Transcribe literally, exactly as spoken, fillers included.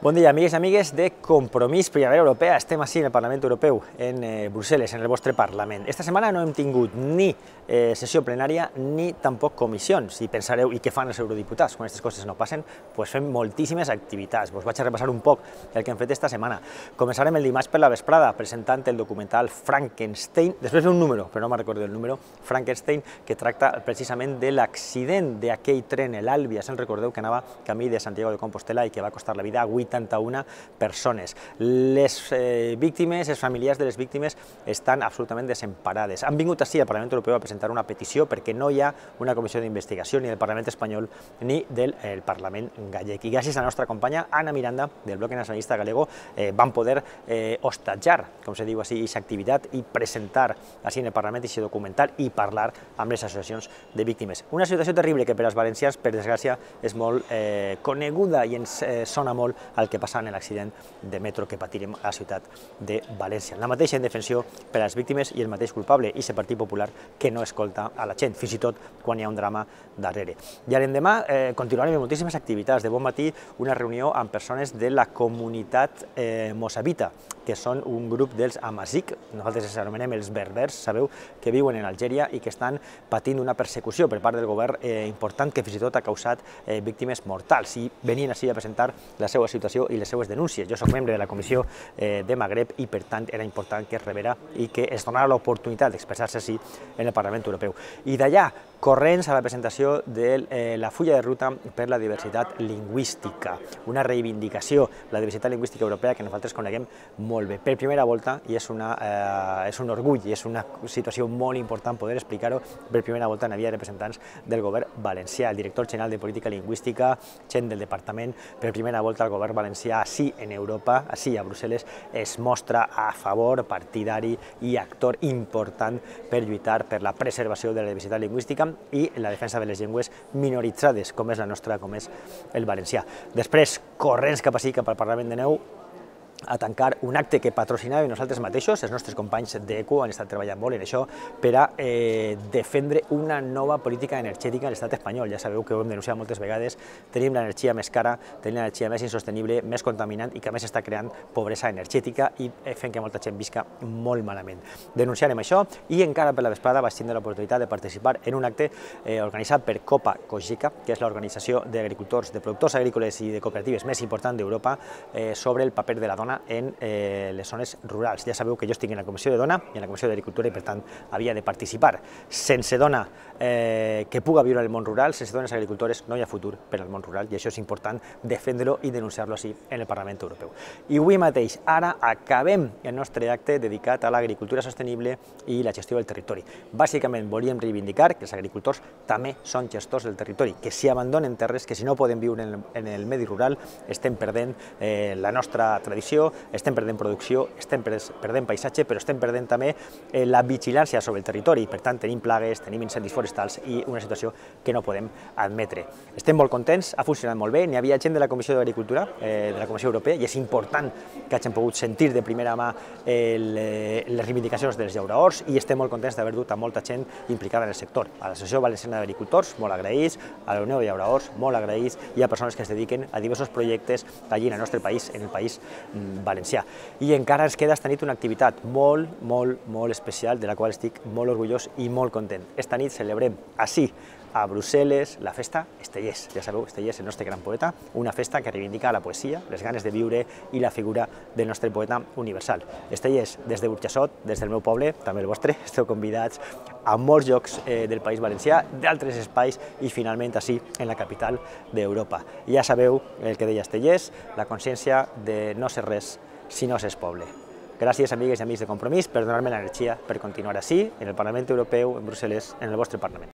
Bon dia, amigues i amigues de Compromís Primavera Europea. Estem així en el Parlament Europeu, en eh, Brussel·les, en el vostre Parlament. Esta setmana no hem tingut ni eh, sessió plenària ni tampoc comissions. Si pensareu, i què fan els eurodiputats quan aquestes coses no passen? Pues fem moltíssimes activitats. Vos vaig a repassar un poc el que hem fet esta setmana. Començarem el dimarts per la vesprada, presentant el documental Frankenstein. Després ve un número, però no me'n recordo el número, Frankenstein, que tracta precisament de l'accident d'aquell tren, l'Alvia, se'n recordeu, que anava camí de Santiago de Compostela i que va costar la vida a vuitanta-una persones. Les eh, víctimes, els familiars de les víctimes estan absolutament desemparades. Han vingut així al Parlament Europeu a presentar una petició perquè no hi ha una comissió d'investigació ni del Parlament espanyol ni del eh, Parlament gallec. I gràcies a la nostra companya Ana Miranda, del Bloc Nacionalista Galego, eh, van poder eh, hostatjar, com se diu així, aquesta activitat i presentar així en el Parlament aquest documental i parlar amb les associacions de víctimes. Una situació terrible que per als valencians, per desgràcia, és molt eh, coneguda i ens eh, sona molt al que passa en l'accident de metro que patirem a la ciutat de València. La mateixa indefensió per a les víctimes i el mateix culpable, i aquest Partit Popular que no escolta a la gent, fins i tot quan hi ha un drama darrere. I l'endemà eh, continuarem amb moltíssimes activitats. De bon matí, una reunió amb persones de la comunitat eh, mozabita, que són un grup dels Amazic, nosaltres els anomenem els berbers, sabeu, que viuen en Algèria i que estan patint una persecució per part del govern eh, important que fins i tot ha causat eh, víctimes mortals, i venien així a presentar la seva situació i les seues denúncies. Jo soc membre de la Comissió eh, de Magreb i, per tant, era important que es rebera i que es donara l'oportunitat d'expressar-se així en el Parlament Europeu. I d'allà, corrents a la presentació de eh, la fulla de ruta per la diversitat lingüística, una reivindicació, la diversitat lingüística europea, que nosaltres coneguem molt bé. Per primera volta, i és, una, eh, és un orgull i és una situació molt important poder explicar-ho, per primera volta n'hi havia representants del govern valencià, el director general de Política Lingüística, gent del departament. Per primera volta el govern valencià, així en Europa, així a Brussel·les, es mostra a favor, partidari i actor important per lluitar per la preservació de la diversitat lingüística i la defensa de les llengües minoritzades, com és la nostra, com és el valencià. Després, corrents cap així, cap al Parlament de nou, a tancar un acte que patrocinàvem nosaltres mateixos, els nostres companys d'ECO han estat treballant molt en això, per a eh, defendre una nova política energètica a l'estat espanyol. Ja sabeu que ho hem denunciat moltes vegades, tenim l'energia més cara, tenim l'energia més insostenible, més contaminant i que a més està creant pobresa energètica i fent que molta gent visca molt malament. Denunciarem això i encara per la vesprada vaig tindre l'oportunitat de participar en un acte eh, organitzat per Copa Cogeca, que és l'organització d'agricultors, de productors agrícoles i de cooperatives més important d'Europa, eh, sobre el paper de la dona en eh, les zones rurals. Ja sabeu que jo estic en la Comissió de Dona i en la Comissió d'Agricultura i, per tant, havia de participar. Sense dona eh, que puga viure en el món rural, sense dones agricultores, no hi ha futur per al món rural, i això és important defendre-ho i denunciar-lo així en el Parlament Europeu. I avui mateix, ara, acabem el nostre acte dedicat a l'agricultura sostenible i la gestió del territori. Bàsicament, volíem reivindicar que els agricultors també són gestors del territori, que si abandonen terres, que si no poden viure en el, en el medi rural, estem perdent eh, la nostra tradició, estem perdent producció, estem perdent paisatge, però estem perdent també la vigilància sobre el territori. Per tant, tenim plagues, tenim incendis forestals i una situació que no podem admetre. Estem molt contents, ha funcionat molt bé, n'hi havia gent de la Comissió d'Agricultura, de la Comissió Europea, i és important que hagin pogut sentir de primera mà les reivindicacions dels llauraors, i estem molt contents d'haver dut a molta gent implicada en el sector. A l'Associació Valenciana d'Agricultors, molt agraïts, a la Unió de Llauraors, molt agraïts, i a persones que es dediquen a diversos projectes allí en el nostre país, en el país valencià. I encara ens queda esta nit una activitat molt, molt, molt especial, de la qual estic molt orgullós i molt content. Esta nit celebrem així, a Brussel·les, la festa Estellés. Ja sabeu, Estellés, el nostre gran poeta, una festa que reivindica la poesia, les ganes de viure i la figura del nostre poeta universal. Estellés, des de Burjassot, des del meu poble, també el vostre, esteu convidats a molts llocs eh, del País Valencià, d'altres espais i finalment així en la capital d'Europa. Ja sabeu el que deia Estellés, la consciència de no ser res si no s'és poble. Gràcies, amigues i amics de Compromís, per donar-me l'energia per continuar així, en el Parlament Europeu, en Brussel·les, en el vostre Parlament.